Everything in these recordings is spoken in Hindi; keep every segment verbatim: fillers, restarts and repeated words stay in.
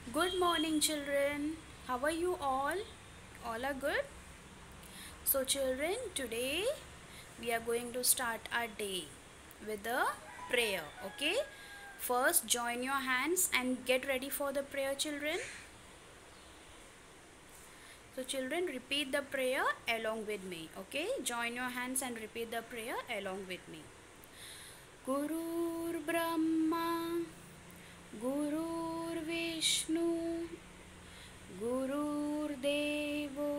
Good morning, children. How are you all? All are good? So, children, today we are going to start our day with a prayer. Okay? First, join your hands and get ready for the prayer, children. So, children, repeat the prayer along with me. Okay? Join your hands and repeat the prayer along with me. Gurur Brahma, Gurur Vishnu, गुरुर्देवो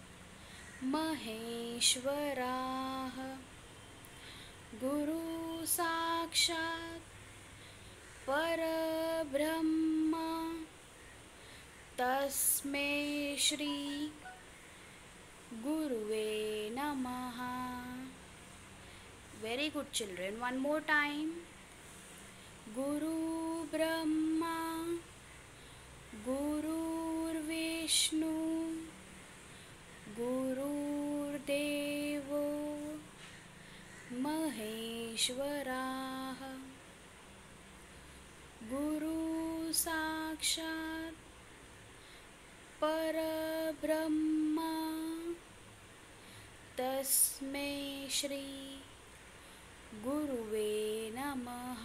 महेश्वराः गुरु साक्षात् परब्रह्म तस्मै श्री गुरुवे नमः. Very good, children. One more time. Guru Brahma, Gurur Vishnu, गुरुर्देवो महेश्वराः गुरु साक्षात् परब्रह्म तस्मै श्री गुरुवे नमः.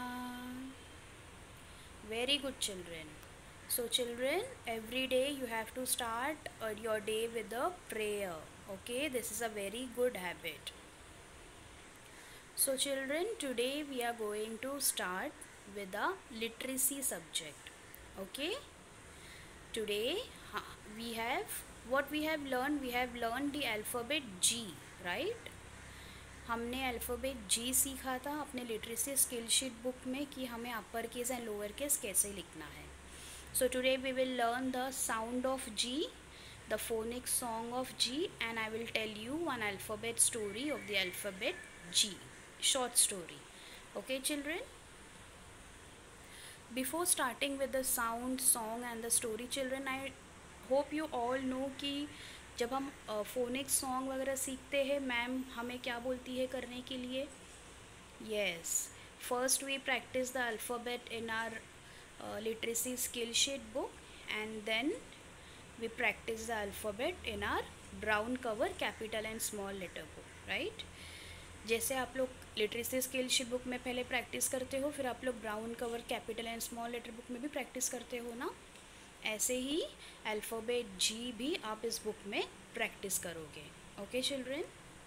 Very good, children. So, children, every day you have to start uh, your day with a prayer. Okay, this is a very good habit. So, children, today we are going to start with a literacy subject. Okay, today we have what we have learned. We have learned the alphabet G, right? हमने अल्फ़ाबेट जी सीखा था अपने लिटरेसी स्किल शीट बुक में कि हमें upper case and lower case कैसे लिखना है. So today we will learn the sound of G, the phonic song of G, and I will tell you one alphabet story of the alphabet G, short story. Okay, children? Before starting with the sound, song and the story, children, I hope you all know कि जब हम phonic song वगैरह सीखते हैं मैम हमें क्या बोलती है करने के लिए. Yes, first we practice the alphabet in our Uh, literacy skill sheet book, and then we practice the alphabet in our brown cover capital and small letter book, right? जैसे आप लोग लिटरेसी स्किल शीट बुक में पहले प्रैक्टिस करते हो, फिर आप लोग brown cover capital and small letter book में भी प्रैक्टिस करते हो ना, ऐसे ही अल्फ़ाबेट जी भी आप इस बुक में प्रैक्टिस करोगे. Okay children?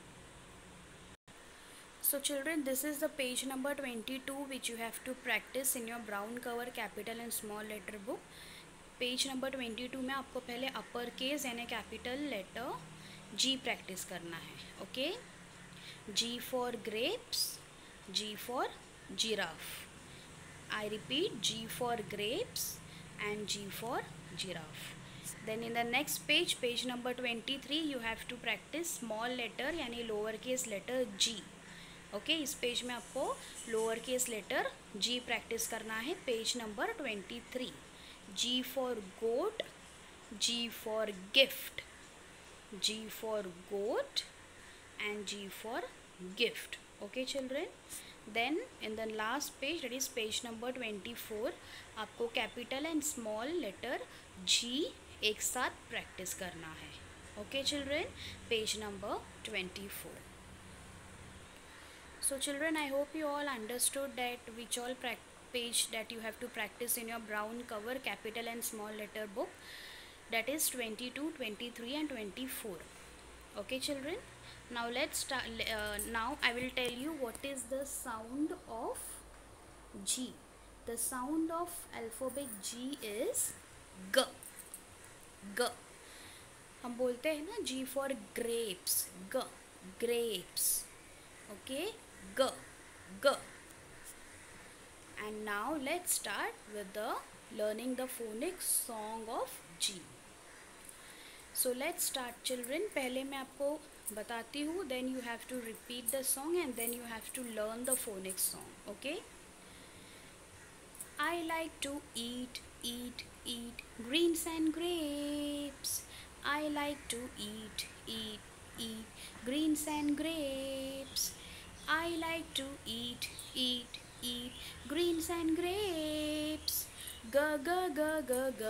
So children, this is the page number twenty-two which you have to practice in your brown cover capital and small letter book. Page number twenty-two में आपको पहले upper case यानी capital letter G practice करना है. Okay? G for grapes, G for giraffe. I repeat, G for grapes and G for giraffe. Then in the next page, page number twenty-three, you have to practice small letter यानी lower case letter G. Okay okay, इस पेज में आपको lower case letter G practice करना है. Page number twenty three. G for goat, G for gift, G for goat and G for gift. Okay children? Then in the last page, that is page number twenty four, आपको capital and small letter G एक साथ प्रैक्टिस करना है. Okay children? Page number twenty four. So children, I hope you all understood that which all page that you have to practice in your brown cover capital and small letter book, that is twenty-two, twenty-three and twenty-four. Okay children, now let's start. Uh, now I will tell you what is the sound of G. The sound of alphabet G is G. G. हम बोलते हैं ना G for grapes. G. Grapes. Okay. G, G. And now let's start with the learning the phonic song of G. So let's start children. पहले मैं आपको बताती हूँ, then you have to repeat the song and then you have to learn the phonic song. Okay? I like to eat, eat, eat greens and grapes. I like to eat, eat, eat greens and grapes. I like to eat, eat, eat greens and grapes. G G G G G.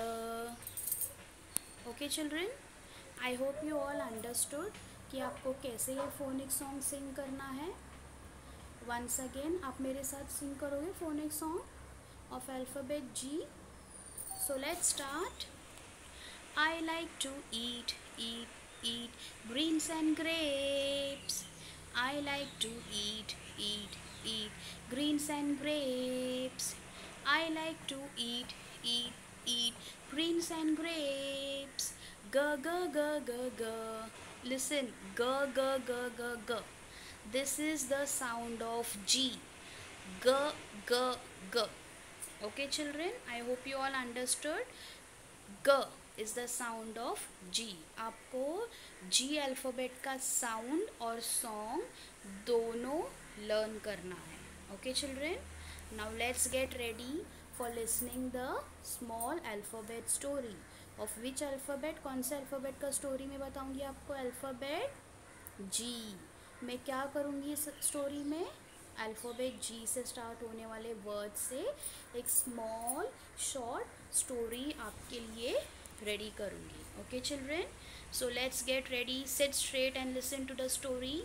Okay children, I hope you all understood कि आपको कैसे ये फोनिक सॉन्ग सिंग करना है. Once again आप मेरे साथ सिंग करोगे phonic song of alphabet G. So let's start. I like to eat, eat, eat greens and grapes. I like to eat, eat, eat greens and grapes. I like to eat, eat, eat greens and grapes. G G G G G. Listen, G G G G G. This is the sound of G. G G G. Okay children, I hope you all understood. G is the sound of G. आपको G अल्फ़ाबेट का साउंड और सॉन्ग दोनों लर्न करना है. Okay children, now let's get ready for listening the small alphabet story. Of which alphabet, कौन से अल्फ़ाबेट का स्टोरी मैं बताऊंगी आपको? Alphabet G. मैं क्या करूंगी इस स्टोरी में? अल्फ़ाबेट G से स्टार्ट होने वाले वर्ड से एक स्मॉल शॉर्ट स्टोरी आपके लिए रेडी करूँगी. Okay children, so let's get ready. Sit straight and listen to the story.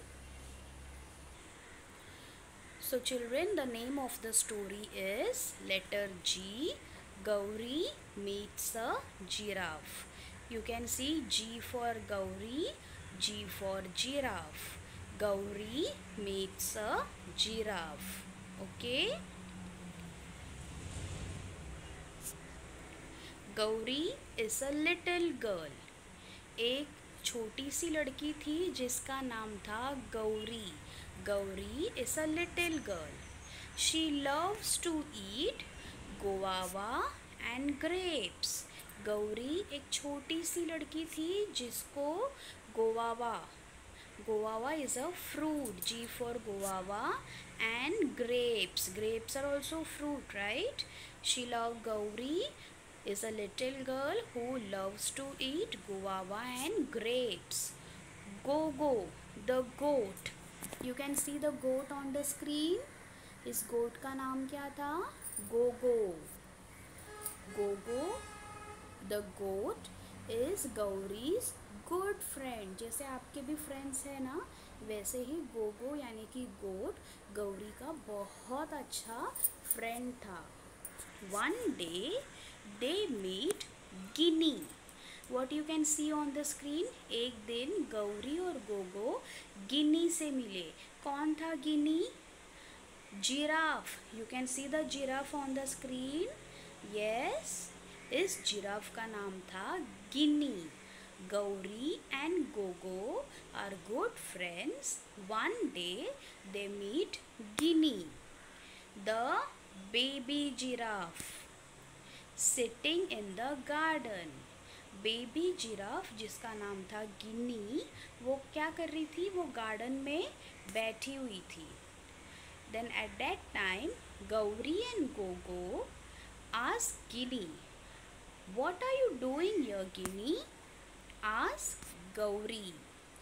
So children, the name of the story is letter G. Gauri meets a giraffe. You can see G for Gauri, G for giraffe. Gauri meets a giraffe. Okay. Gauri is a little girl. एक छोटी सी लड़की थी जिसका नाम था Gauri. Gauri is a little girl. She loves to eat guava and grapes. Gauri एक छोटी सी लड़की थी जिसको गोवावा, Guava is a fruit. G for guava. And grapes. Grapes are also fruit, right? She loved Gauri is a little girl who loves to eat guava and grapes. Gogo, the goat. You can see the goat on the screen. इस goat का नाम क्या था? Gogo. Gogo, the goat is Gauri's good friend. जैसे आपके भी फ्रेंड्स हैं ना, वैसे ही गोगो यानी कि गोट गौरी का बहुत अच्छा फ्रेंड था. One day they meet Guinea. What you can see on the screen. एक दिन गौरी और गोगो गिनी से मिले. कौन था Guinea? Giraffe. You can see the giraffe on the screen. Yes, इस जिराफ का नाम था गिनी. Gauri and Gogo are good friends. One day they meet Guinea, the baby giraffe, sitting in the garden. Baby giraffe जिसका नाम था गिनी, वो क्या कर रही थी? वो गार्डन में बैठी हुई थी. Then at that time Gauri and Gogo asked Guinea, "What are you doing here, Guinea?" Ask Gauri.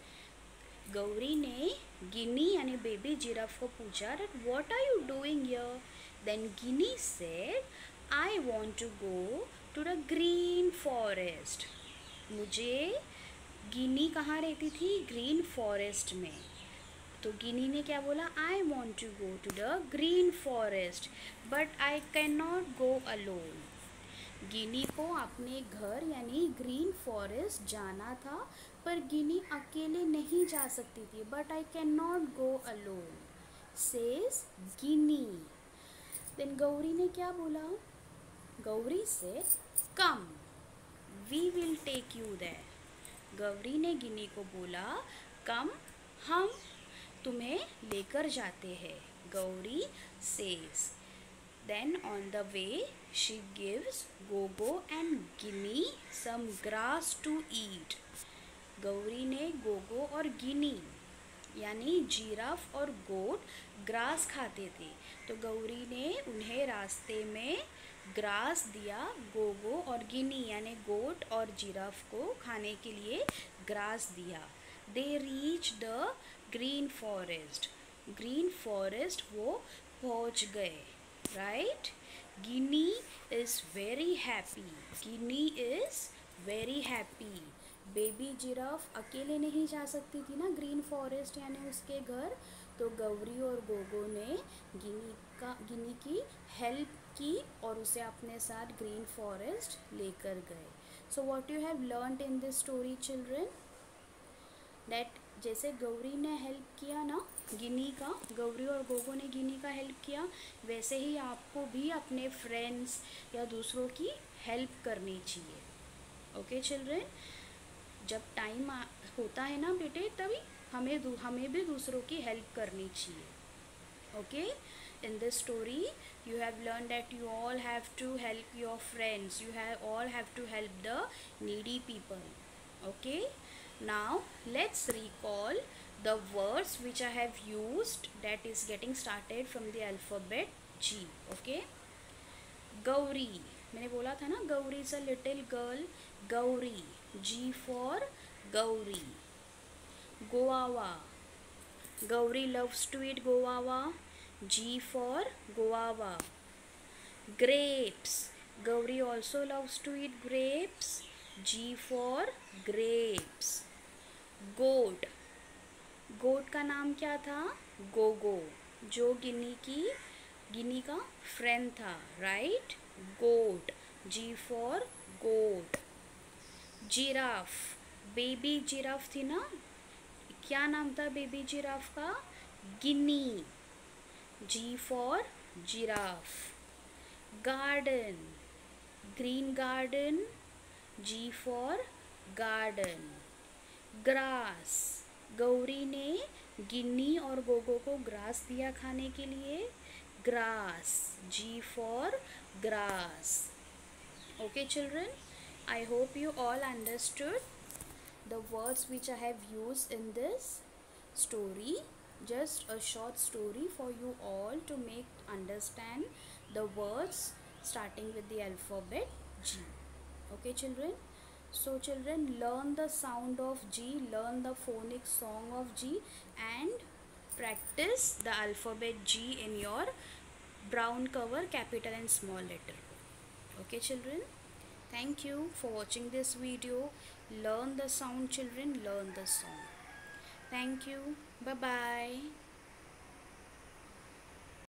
Gauri ने गिनी यानी बेबी जिराफ को पूछा, "What are you doing here?" Then Guinea said, "I want to go to the green forest." मुझे, गिनी कहाँ रहती थी? ग्रीन फॉरेस्ट में. तो गिनी ने क्या बोला? "I want to go to the green forest, but I cannot go alone." गिनी को अपने घर यानी ग्रीन फॉरेस्ट जाना था, पर गिनी अकेले नहीं जा सकती थी. But I can not go alone, says Guinea. Then Gauri ने क्या बोला? गौरी से, "come, we will take you there." Gauri ने गिनी को बोला, "कम, हम तुम्हें लेकर जाते हैं." Gauri says. Then on the way she gives Gogo and Guinea some grass to eat. Gauri ने गोगो और गिनी यानी जिराफ और गोट ग्रास खाते थे, तो गौरी ने उन्हें रास्ते में ग्रास दिया. गोगो और गिनी यानी गोट और जिराफ को खाने के लिए ग्रास दिया. They reach the green forest. Green forest वो पहुंच गए. Right. Guinea is very happy. Guinea is very happy. Baby giraffe अकेले नहीं जा सकती थी ना ग्रीन फॉरेस्ट यानी उसके घर, तो गौरी और गोगो ने गिनी का गिनी की हेल्प की और उसे अपने साथ ग्रीन फॉरेस्ट लेकर गए. So what you have learned in this story children, that जैसे गौरी ने हेल्प किया ना गिनी का, गौरी और गोगो ने गिनी का हेल्प किया, वैसे ही आपको भी अपने फ्रेंड्स या दूसरों की हेल्प करनी चाहिए. ओके चिल्ड्रन, जब टाइम होता है ना बेटे तभी हमें हमें भी दूसरों की हेल्प करनी चाहिए. Okay, in this story you have learned that you all have to help your friends, you have all have to help the needy people. Okay, now let's recall the words which I have used, that is getting started from the alphabet G. Okay, Gauri, मैंने बोला था ना Gauri is a little girl. Gauri, G for Gauri. Guava, Gauri loves to eat guava. G for guava. Grapes, Gauri also loves to eat grapes. G for grapes. Goat, गोट का नाम क्या था? गोगो, जो गिनी की गिनी का फ्रेंड था, right? Goat, G for goat. Giraffe, baby giraffe थी ना, क्या नाम था बेबी जिराफ का? Guinea, G for giraffe. Garden, green garden, G for garden. Grass, Gauri ने गिन्नी और गोगो को ग्रास दिया खाने के लिए, grass, G for grass. Okay children, I hope you all understood the words which I have used in this story. Just a short story for you all to make understand the words starting with the alphabet G. Okay children, so children, learn the sound of G, learn the phonic song of G and practice the alphabet G in your brown cover capital and small letter. Okay children, thank you for watching this video. Learn the sound children, learn the song. Thank you. Bye bye.